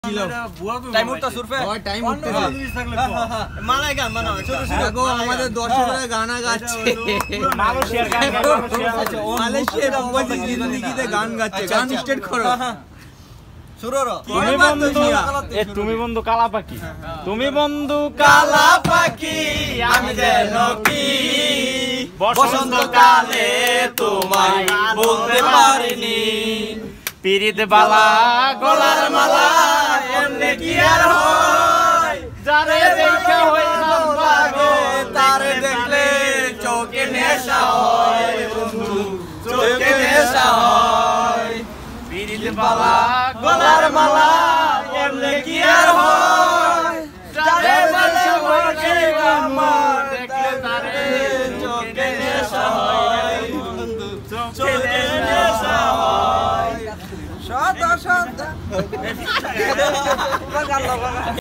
আমাদের দর্শকরা গানা গাচ্ছে, গান গাচ্ছে, গান স্টার্ট করো। তুমি বন্ধু কালা পাখি, তুমি বন্ধু কালা পাখি, আমি যেন কি বসন্তকালে তোমায় বলতে পারিনি। পিরিত বালা গলার মালা এমনি কি আর হয়, যারে দেখে হইলাম পাগল তারে দেখলে চোখে নেশা হয়, বন্ধু চোখে নেশা হয়। পিরিত বালা গলার মালা এমনি কি আর হয়, যারে দেখে হইলাম দেখলে তারে চোখে নেশা হয়, বন্ধু চোখে নেশা হয়।